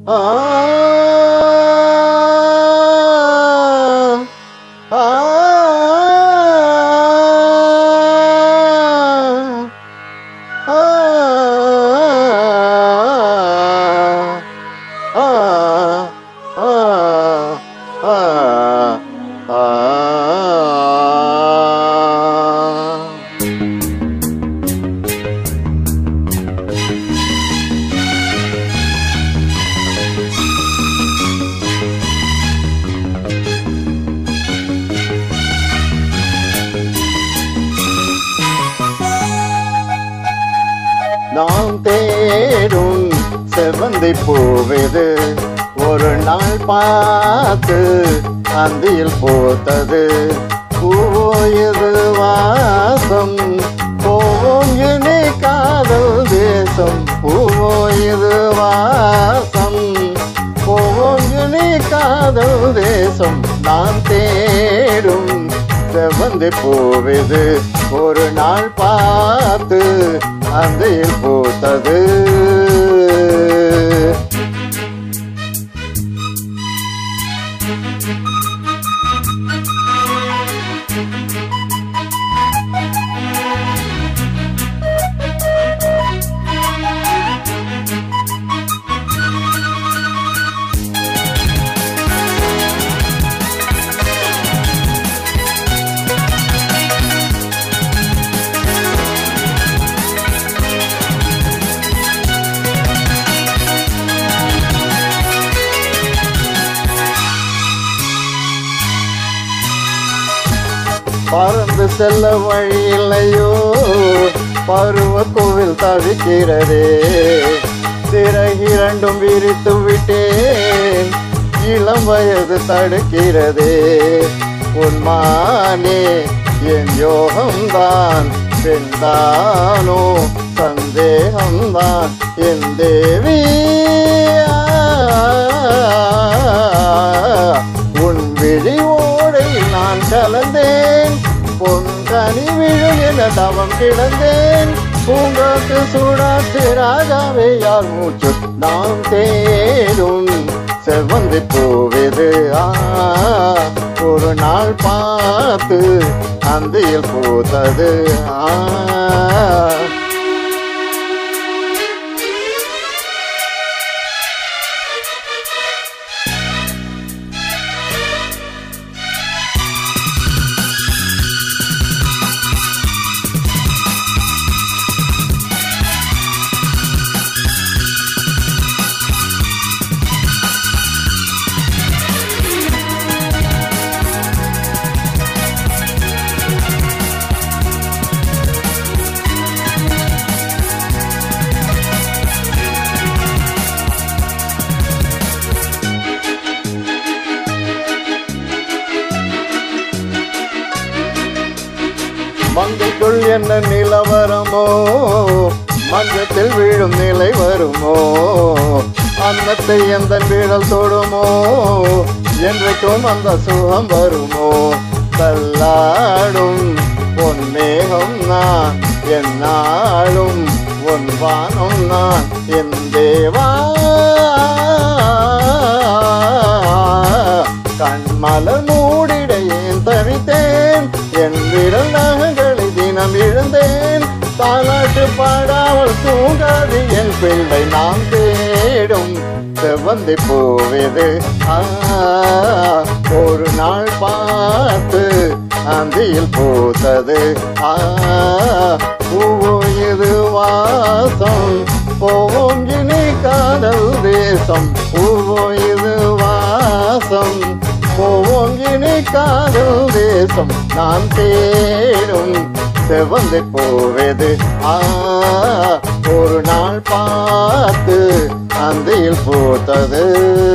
நான் தேடும் செவ்வந்தி பூவிது ஒரு நாள் பார்த்து அந்தியில் பூத்தது. பூவோ இது வாசம் போவோம் இனி காதல் தேசம். பூவோ இது வாசம் போவோம் இனி காதல் தேசம். நான் தேடும் செவ்வந்தி பூவிது ஒரு நாள் பார்த்து அந்தியில் பூத்தது. பறந்து செல்ல வழி இல்லையோ பருவ கோவில் தவிக்கிறதே. சிறகிரண்டும் விரித்து விட்டேன் இளம் வயது தடுக்கிறதே. உன்மானே என் யோகம்தான் பெண்தானோ சந்தேகம்தான் என் தேவி. உன் விழி ஓடை நான் கலந்தேன் பொன்கனி விழும் என தவம் கிடந்தேன். பூங்காத்து சூடாத்து ராஜாவே யார் மூச்சு. நாம் தேடும் செவ்வந்தி பூவிது ஒரு நாள் பார்த்து அந்தியில் பூத்தது. மங்கைக்குள் என்ன நிலவரமோ மஞ்சத்தில் வீழும் நிலை வருமோ. அன்னத்தை எந்த வீழல் தொடுமோ என்றைக்கும் அந்த சுகம் வருமோ. தள்ளாடும் பொன்மேகம் நான் என்னாலும் உன் வானம் நான் என் தேவா. கண்மலர் மூடிட ஏன் தவித்தேன் என் விரல் நகங்களை தினம் இழந்தேன். தாலாட்டு பாடாமல் தூங்காது என் பிள்ளை. நாம் தேடும் செவ்வந்தி பூவிது ஒரு நாள் பார்த்து அந்தியில் பூத்தது. பூவோ இது வாசம் போவோம் இனி காதல் தேசம். பூவோ இது வாசம் போவோம் இனி காதல் தேசம். நான் தேடும் செவ்வந்தி பூவிது ஒரு நாள் பார்த்து அந்தியில் பூத்தது.